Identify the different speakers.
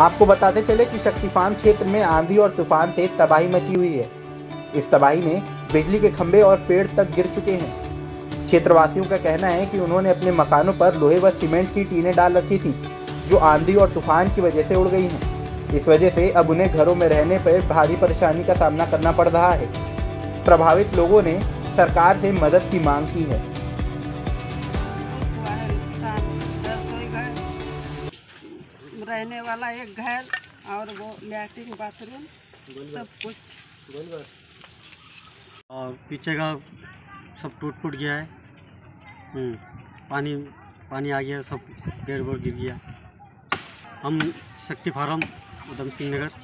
Speaker 1: आपको बताते चले कि शक्ति फार्म क्षेत्र में आंधी और तूफान से तबाही मची हुई है। इस तबाही में बिजली के खंभे और पेड़ तक गिर चुके हैं। क्षेत्रवासियों का कहना है कि उन्होंने अपने मकानों पर लोहे व सीमेंट की टीनें डाल रखी थी, जो आंधी और तूफान की वजह से उड़ गई हैं। इस वजह से अब उन्हें घरों में रहने पर भारी परेशानी का सामना करना पड़ रहा है। प्रभावित लोगों ने सरकार से मदद की मांग की है।
Speaker 2: रहने वाला एक घर और वो लैट्रिन बाथरूम सब कुछ,
Speaker 3: और पीछे का सब टूट गया है। पानी आ गया, सब पेड़ गिर गया। हम शक्ति फार्म उधम सिंह नगर